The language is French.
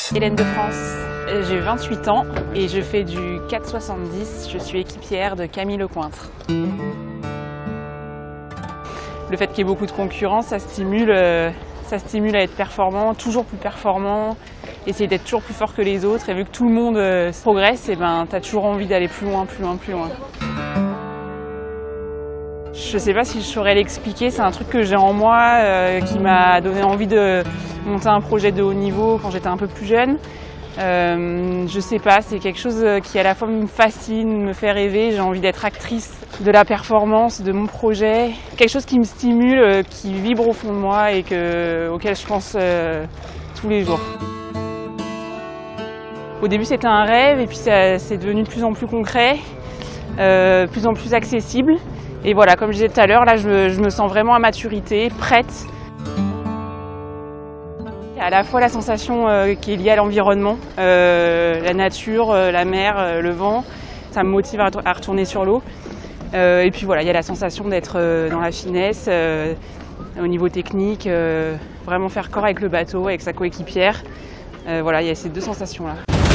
Hélène de France, j'ai 28 ans et je fais du 4,70. Je suis équipière de Camille Lecointre. Le fait qu'il y ait beaucoup de concurrence, ça stimule à être performant, toujours plus performant, essayer d'être toujours plus fort que les autres. Et vu que tout le monde progresse, tu as toujours envie d'aller plus loin, plus loin, plus loin. Je ne sais pas si je saurais l'expliquer, c'est un truc que j'ai en moi qui m'a donné envie de monter un projet de haut niveau quand j'étais un peu plus jeune. Je sais pas, c'est quelque chose qui à la fois me fascine, me fait rêver, j'ai envie d'être actrice de la performance, de mon projet. Quelque chose qui me stimule, qui vibre au fond de moi et auquel je pense tous les jours. Au début c'était un rêve et puis c'est devenu de plus en plus concret, de plus en plus accessible. Et voilà, comme je disais tout à l'heure, là je me sens vraiment à maturité, prête. Il y a à la fois la sensation qui est liée à l'environnement, la nature, la mer, le vent, ça me motive à retourner sur l'eau. Et puis voilà, il y a la sensation d'être dans la finesse, au niveau technique, vraiment faire corps avec le bateau, avec sa coéquipière. Voilà, il y a ces deux sensations-là.